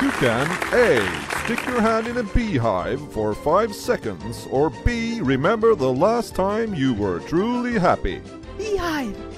You can A. Stick your hand in a beehive for 5 seconds, or B. Remember the last time you were truly happy. Beehive.